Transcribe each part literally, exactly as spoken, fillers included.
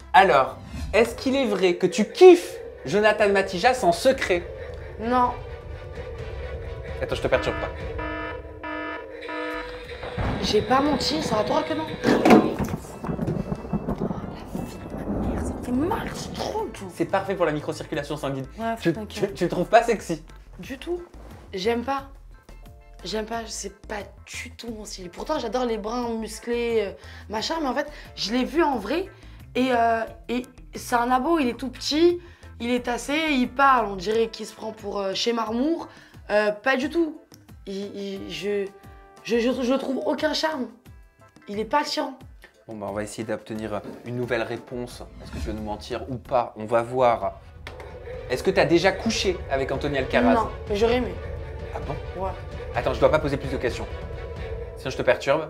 Alors, est-ce qu'il est vrai que tu kiffes Jonathan Matijas en secret? Non. Attends, je te perturbe pas. J'ai pas menti, ça aura que non. Ça fait mal, c'est trop tout. C'est parfait pour la microcirculation sanguine. Ouais, tu, tu, tu le trouves pas sexy? Du tout. J'aime pas. J'aime pas, c'est pas du tout mon style. Pourtant, j'adore les bras musclés, euh, machin, mais en fait, je l'ai vu en vrai et, euh, et c'est un abo, il est tout petit, il est tassé, il parle, on dirait qu'il se prend pour euh, chez Marmour. Euh, pas du tout. Il, il, je, je, je, je trouve aucun charme. Il est pas attirant. Bon, bah, on va essayer d'obtenir une nouvelle réponse. Est-ce que tu veux nous mentir ou pas? On va voir. Est-ce que tu as déjà couché avec Anthony Alcaraz? Non, mais j'aurais aimé. Ah bon? Ouais. Attends, je dois pas poser plus de questions. Sinon, je te perturbe.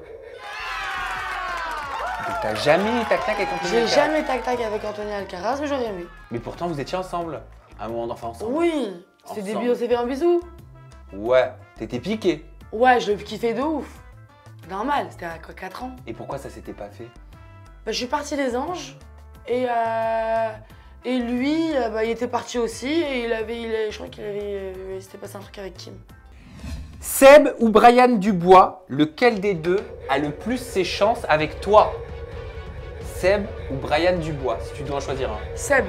Donc, t'as jamais tac-tac avec Anthony J'ai Alcaraz? jamais tac-tac avec Anthony Alcaraz, mais j'aurais aimé. Mais pourtant, vous étiez ensemble. À un moment d'enfant ensemble. Oui. C'est des Ensemble. bisous, on s'est fait un bisou. Ouais, t'étais piqué. Ouais, je le kiffais de ouf. Normal, c'était à quoi, quatre ans. Et pourquoi ça s'était pas fait? Bah, je suis partie des Anges et, euh, et lui, euh, bah, il était parti aussi et il avait, il, je crois qu'il avait, euh, il s'était passé un truc avec Kim. Seb ou Brian Dubois, lequel des deux a le plus ses chances avec toi? Seb ou Brian Dubois, si tu dois en choisir un. Seb.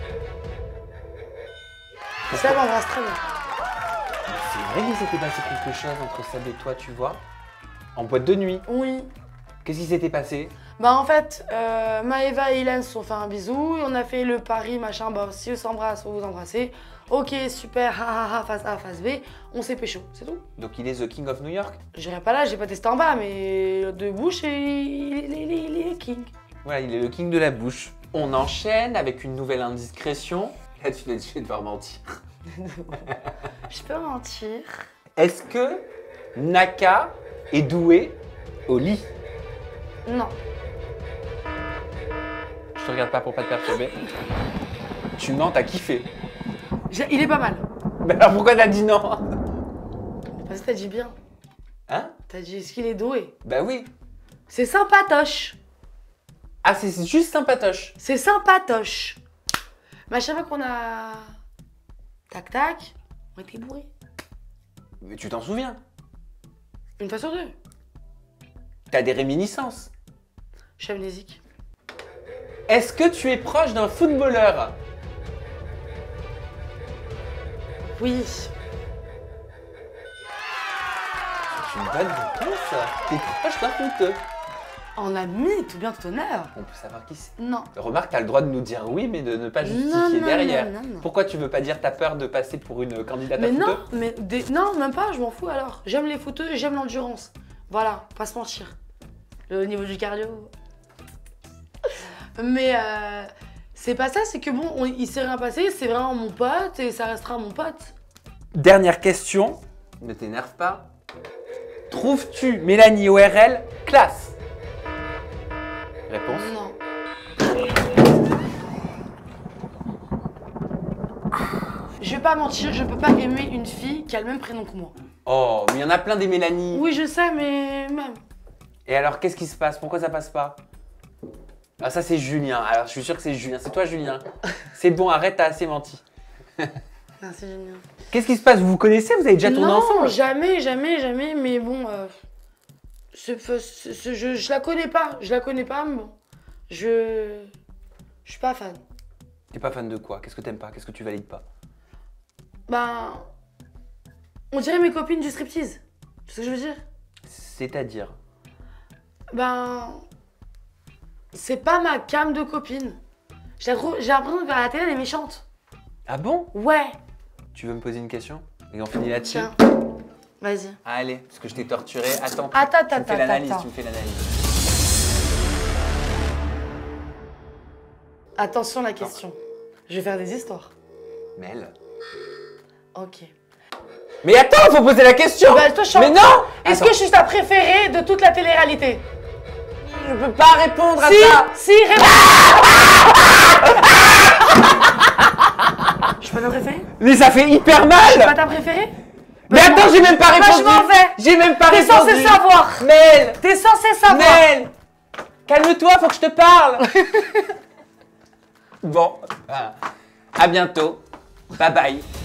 Pourquoi? Seb embrasse très bien. C'est vrai qu'il s'était passé quelque chose entre Seb et toi, tu vois? En boîte de nuit. Oui. Qu'est-ce qui s'était passé? Bah en fait, euh, Maëva et Hélène se sont fait un bisou et on a fait le pari, machin, bah si on s'embrasse, vous vous embrassez. Ok, super, ha ha ha, face A, face B, on s'est pécho, c'est tout. Donc il est the king of New York? J'irai pas là, j'ai pas testé en bas, mais de bouche, il, il, il, il, il est king. Voilà, il est le king de la bouche. On enchaîne avec une nouvelle indiscrétion. Là, tu vas, tu vas devoir mentir. Je peux mentir. Est-ce que Naka est doué au lit? Non. Je te regarde pas pour pas te perturber. Tu mens, t'as kiffé. J'ai- Il est pas mal. Mais alors pourquoi t'as dit non? Parce que t'as dit bien. Hein? T'as dit est-ce qu'il est doué? Bah oui. C'est sympatoche. Ah, c'est juste sympatoche. C'est sympatoche. Mais à chaque fois qu'on a... Tac tac, on était bourrés. Mais tu t'en souviens? Une fois sur deux. T'as des réminiscences. Je suis amnésique. Est-ce que tu es proche d'un footballeur? Oui. C'est une bonne réponse. T'es proche d'un footeux. En ami, tout bien, tout honneur. On peut savoir qui c'est. Non. Remarque, t'as le droit de nous dire oui, mais de ne pas justifier Non, non, derrière. non, non, non. Pourquoi tu veux pas dire t'as peur de passer pour une candidate Mais à non, footeux? mais des... non, même pas, je m'en fous alors. J'aime les footeux et j'aime l'endurance. Voilà, pas se mentir. Le niveau du cardio. Mais euh, c'est pas ça, c'est que bon, on- il s'est rien passé, c'est vraiment mon pote et ça restera mon pote. Dernière question, ne t'énerve pas. Trouves-tu Mélanie O R L classe? Réponse. Non. Je vais pas mentir, je peux pas aimer une fille qui a le même prénom que moi. Oh, mais il y en a plein des Mélanie. Oui, je sais, mais même. Et alors, qu'est-ce qui se passe? Pourquoi ça passe pas? Ah, ça c'est Julien. Alors, je suis sûr que c'est Julien. C'est toi, Julien. C'est bon, arrête, t'as assez menti. Merci, Julien. Qu'est-ce qui se passe? Vous vous connaissez? Vous avez déjà tourné non, ensemble? jamais, jamais, jamais, mais bon, euh, c'est- c'est- c'est- je, je la connais pas, je la connais pas, mais bon, je, je suis pas fan. T'es pas fan de quoi? Qu'est-ce que t'aimes pas? Qu'est-ce que tu valides pas? Ben, on dirait mes copines du striptease, tu sais ce que je veux dire? C'est-à-dire? Ben, c'est pas ma cam de copine. Je la trouve- J'ai l'impression qu'à la télé, elle est méchante. Ah bon? Ouais. Tu veux me poser une question? Et on finit là-dessus? Tiens, vas-y. Allez, parce que je t'ai torturé. Attends, tu, Attends, tu me attends, fais l'analyse, attends. tu me fais l'analyse. Attention la question. Je vais faire des histoires. Mel. Ok. Mais attends, faut poser la question! Bah, toi, je suis en- Mais non! Est-ce Attends. que je suis ta préférée de toute la télé-réalité? Je peux pas répondre à Si, ça! si, réponds. Je suis pas ta préférée? Mais ça fait hyper Pas mal! ta préférée? Mais attends, j'ai même pas Bah, répondu! je m'en vais. J'ai même pas T'es répondu! censé savoir. Mel! T'es censé savoir. Mel! Calme-toi, faut que je te parle! Bon, à bientôt. Bye bye.